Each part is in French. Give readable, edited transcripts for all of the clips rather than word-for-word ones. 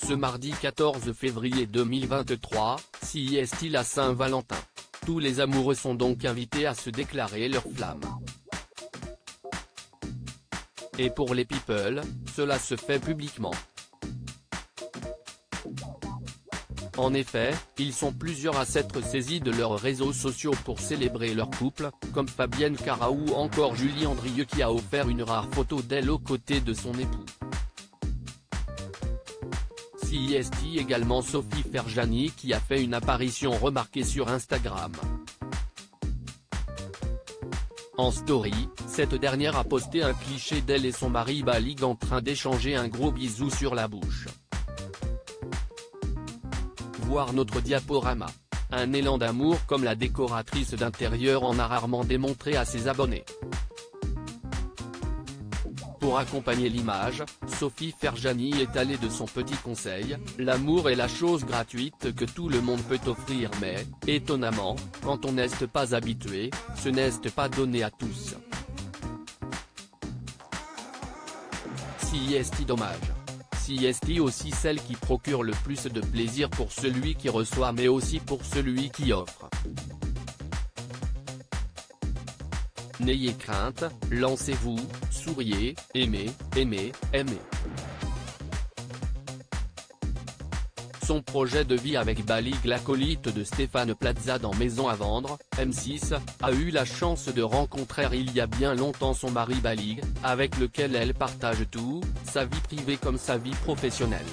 Ce mardi 14 février 2023, CIST la Saint-Valentin. Tous les amoureux sont donc invités à se déclarer leur flamme. Et pour les people, cela se fait publiquement. En effet, ils sont plusieurs à s'être saisis de leurs réseaux sociaux pour célébrer leur couple, comme Fabienne Cara ou encore Julie Andrieux qui a offert une rare photo d'elle aux côtés de son époux. CIST également Sophie Ferjani qui a fait une apparition remarquée sur Instagram. En story, cette dernière a posté un cliché d'elle et son mari Balig en train d'échanger un gros bisou sur la bouche. Voir notre diaporama. Un élan d'amour comme la décoratrice d'intérieur en a rarement démontré à ses abonnés. Pour accompagner l'image, Sophie Ferjani est allée de son petit conseil, l'amour est la chose gratuite que tout le monde peut offrir mais, étonnamment, quand on n'est pas habitué, ce n'est pas donné à tous. CIST dommage. CIST aussi celle qui procure le plus de plaisir pour celui qui reçoit mais aussi pour celui qui offre. N'ayez crainte, lancez-vous, souriez, aimez, aimez, aimez. Son projet de vie avec Balig, l'acolyte de Stéphane Plaza dans Maison à vendre, M6, a eu la chance de rencontrer il y a bien longtemps son mari Balig, avec lequel elle partage tout, sa vie privée comme sa vie professionnelle.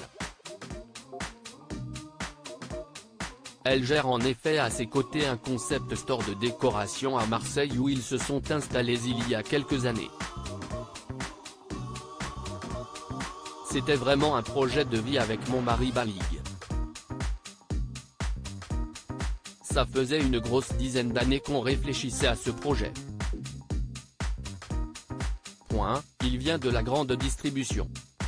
Elle gère en effet à ses côtés un concept store de décoration à Marseille où ils se sont installés il y a quelques années. C'était vraiment un projet de vie avec mon mari Balig. Ça faisait une grosse dizaine d'années qu'on réfléchissait à ce projet. Il vient de la grande distribution.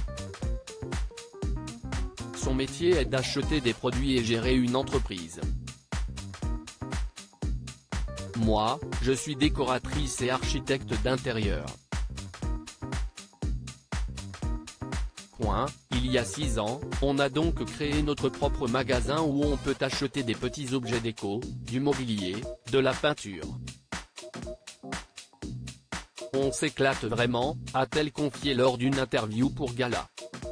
Son métier est d'acheter des produits et gérer une entreprise. Moi, je suis décoratrice et architecte d'intérieur. Il y a 6 ans, on a donc créé notre propre magasin où on peut acheter des petits objets déco, du mobilier, de la peinture. On s'éclate vraiment, a-t-elle confié lors d'une interview pour Gala.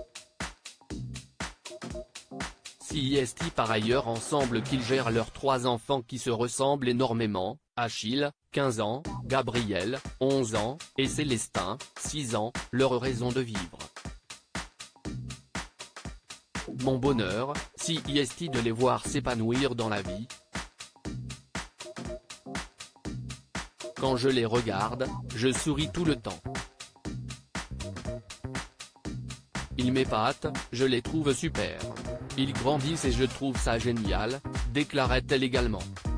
CIST par ailleurs ensemble qu'ils gèrent leurs 3 enfants qui se ressemblent énormément, Achille, 15 ans, Gabriel, 11 ans, et Célestin, 6 ans, leur raison de vivre. Mon bonheur, CIST de les voir s'épanouir dans la vie. Quand je les regarde, je souris tout le temps. Ils m'épatent, je les trouve super. Ils grandissent et je trouve ça génial, déclarait-elle également.